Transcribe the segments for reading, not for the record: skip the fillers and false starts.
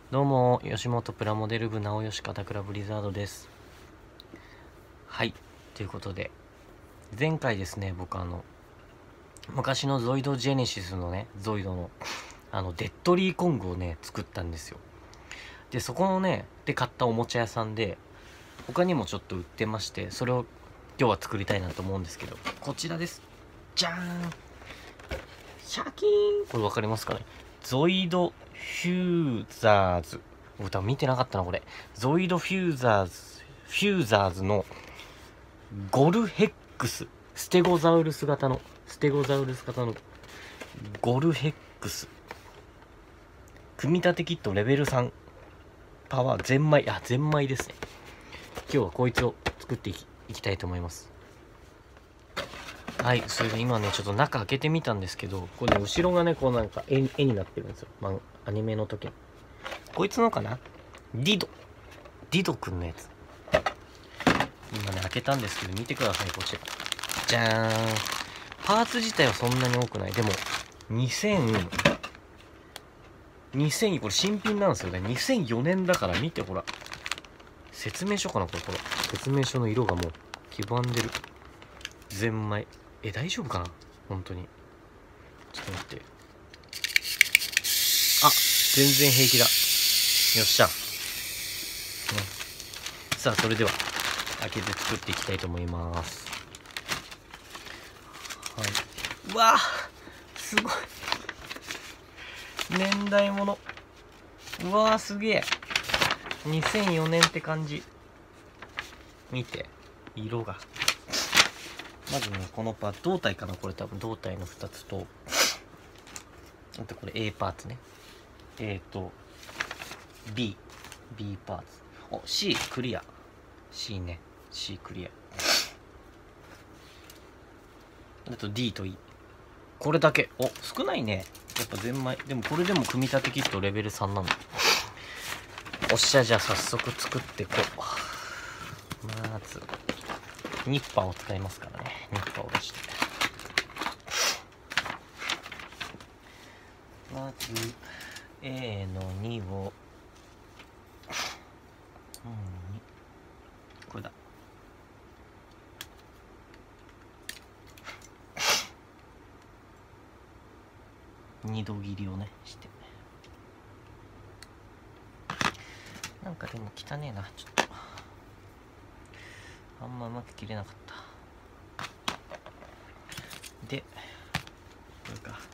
どうも、吉本プラモデル部直吉片倉ブリザードです。はい、ということで、前回ですね、僕昔のゾイドジェネシスのね、ゾイドの、デッドリーコングをね、作ったんですよ。で、そこのね、で買ったおもちゃ屋さんで、他にもちょっと売ってまして、それを今日は作りたいなと思うんですけど、こちらです。じゃーん。シャキーン。これわかりますかね。ゾイドフューザーズ。僕多分見てなかったな、これ。ゾイドフューザーズのゴルヘックス。ステゴザウルス型のゴルヘックス。組み立てキットレベル3。パワーゼンマイですね。今日はこいつを作っていきたいと思います。はい、それで今ね、ちょっと中開けてみたんですけど、これね、後ろがね、こうなんか絵になってるんですよ。アニメの時の。こいつのかな？ディドくんのやつ。今ね、開けたんですけど、見てください、こちら。じゃーん。パーツ自体はそんなに多くない。でも、2000、これ新品なんですよね。2004年だから見て、ほら。説明書かなこれ。説明書の色がもう、黄ばんでる。ゼンマイ。大丈夫かな本当に。ちょっと待って。あ、全然平気だ。よっしゃ。ね、さあ、それでは、開けて作っていきたいと思います。はい。うわーすごい。年代物。うわーすげえ。2004年って感じ。見て。色が。まずね、この胴体かなこれ多分胴体の2つと、あとこれ A パーツね。A と B パーツ。お、C クリア。C ね。C クリア。あと D と E。これだけ。お、少ないね。やっぱゼンマイ。でもこれでも組み立てキットレベル3なんだ。おっしゃ、じゃあ早速作っていこう。まず、ニッパーを使いますからね。ニッパーを出して。まず、A の2を、これだ。二度切りをね、して。なんかでも汚ねえな、ちょっと。あんまうまく切れなかった。で、これか。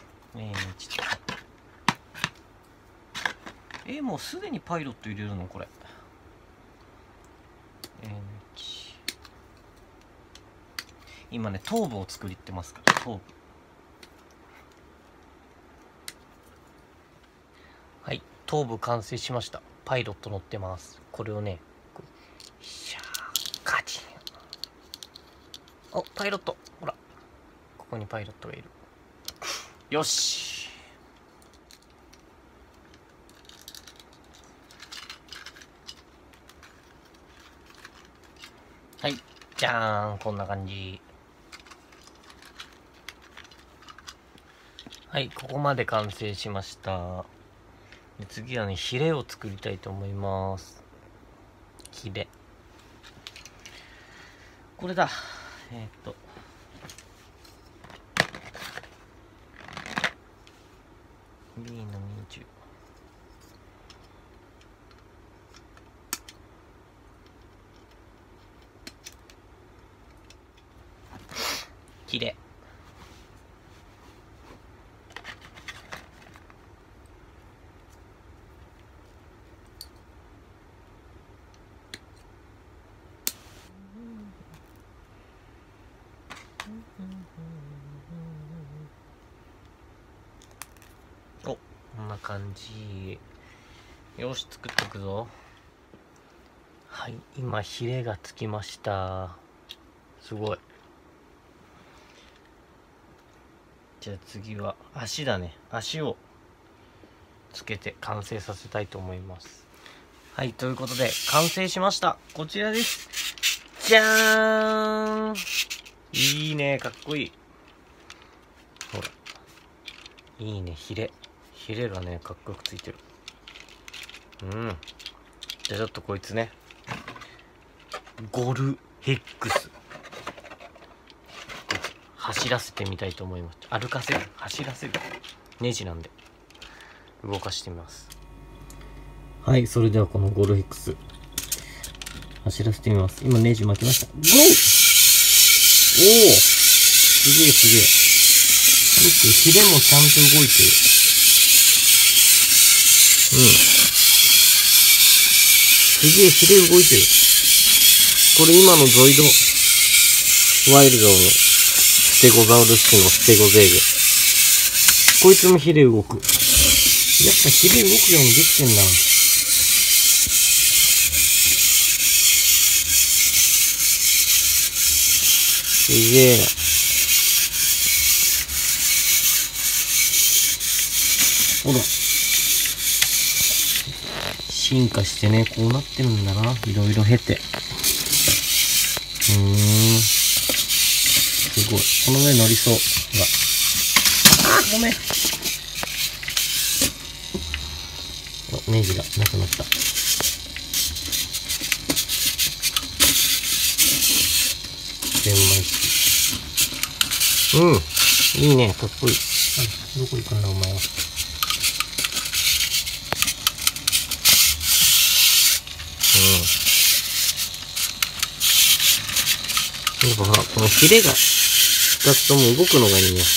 もうすでにパイロット入れるのこれ。今ね、頭部を作りってますから、頭部。はい、頭部完成しました。パイロット乗ってます。これをね、シャー、カチン。お、パイロット。ほら。ここにパイロットがいる。よし。はい。じゃーん。こんな感じ。はい。ここまで完成しました。で次はね、ヒレを作りたいと思います。ヒレ。これだ。B の20。ヒレ。お、こんな感じ。よし、作っていくぞ。はい、今ヒレがつきました。すごい。じゃあ次は足だね。足をつけて完成させたいと思います。はい、ということで完成しました。こちらです。じゃーん。いいね、かっこいい。ほら、いいね、ヒレがねかっこよくついてる。 じゃあちょっとこいつね、ゴルヘックス走らせてみたいと思います。歩かせる、走らせる、ネジなんで動かしてみます。はい、それではこのゴルヘックス走らせてみます。今ネジ巻きました。ゴー！おお、すげえすげえ。ヒレもちゃんと動いてる。すげえ、ヒレ動いてる。これ今のゾイドワイルドのステゴザウルスのステゴゼーグ。こいつもヒレ動く。やっぱヒレ動くようにできてんな。すげえ。ほら。進化してね、こうなってるんだな。いろいろ経て。すごい。この上乗りそう。ほら。あ、ごめん。ネジがなくなった。全枚付き。いいね。かっこいい。どこ行くんだ、お前は。やっぱほら、このヒレが2つとも動くのがいいね。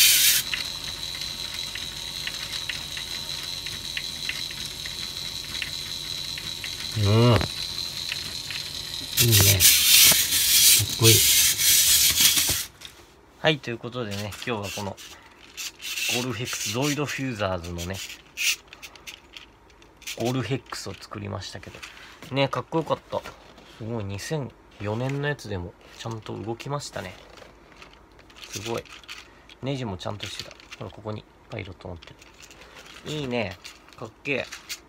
いいね。かっこいい。はい、ということでね、今日はこのゴルヘックスゾイドフューザーズのね、ゴルヘックスを作りましたけど。ね、かっこよかった。すごい、2004年のやつでもちゃんと動きましたね。すごい。ネジもちゃんとしてた。ほら、ここにパイロット乗ってる。いいね。かっけえ。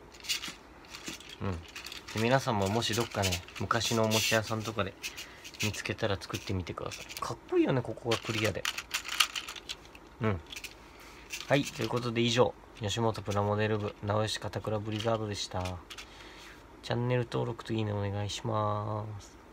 で皆さんももしどっかね、昔のおもちゃ屋さんとかで見つけたら作ってみてください。かっこいいよね、ここがクリアで。はい、ということで以上、吉本プラモデル部、直吉片倉ブリザードでした。チャンネル登録といいねお願いします。